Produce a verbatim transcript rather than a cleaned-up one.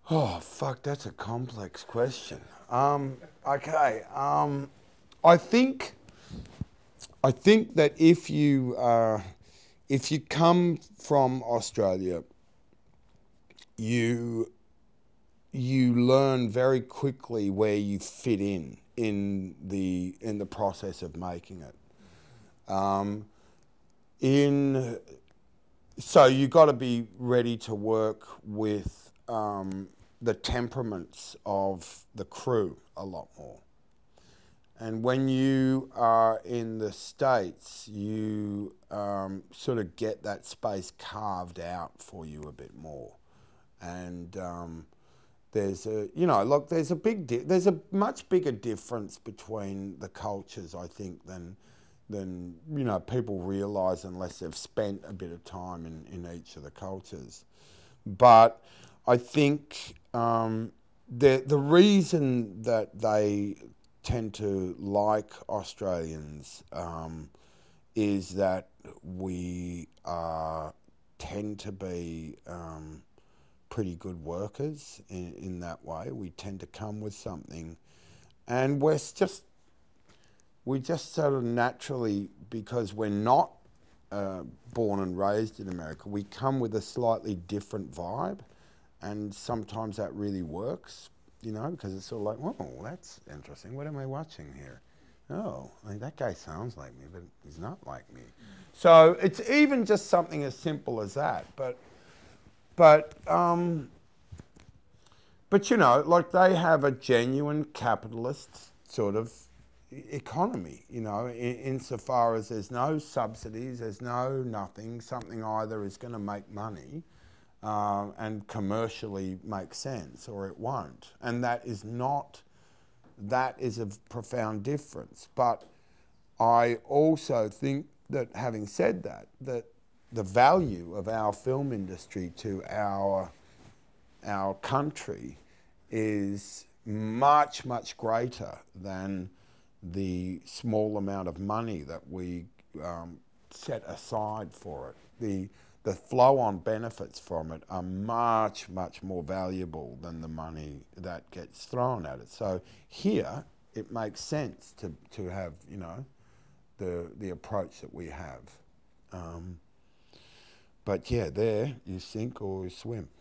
Oh, fuck, that's a complex question. Um, okay, um, I think, I think that if you, uh, if you come from Australia, you, you learn very quickly where you fit in in the in the process of making it. Um, in so you got to be ready to work with um, the temperaments of the crew a lot more. And when you are in the States, you um, sort of get that space carved out for you a bit more. And um, there's a, you know, look, there's a big, di- there's a much bigger difference between the cultures, I think, than, than you know, people realise unless they've spent a bit of time in, in each of the cultures. But I think um, the the reason that they tend to like Australians um, is that we uh, tend to be um, pretty good workers in, in that way. We tend to come with something, and we're just we just sort of naturally, because we're not uh, born and raised in America, we come with a slightly different vibe, and sometimes that really works, you know, because it's sort of like, oh, that's interesting. What am I watching here? Oh, I mean, that guy sounds like me, but he's not like me. So it's even just something as simple as that. But, but, um, but you know, like they have a genuine capitalist sort of economy, you know, in, insofar as there's no subsidies, there's no nothing. Something either is going to make money uh, and commercially make sense, or it won't. And that is not, that is a profound difference. But I also think that, having said that, that the value of our film industry to our our country is much, much greater than the small amount of money that we um, set aside for it. The, the flow-on benefits from it are much, much more valuable than the money that gets thrown at it. So here, it makes sense to, to have, you know, the, the approach that we have. Um, but yeah, there, you sink or you swim.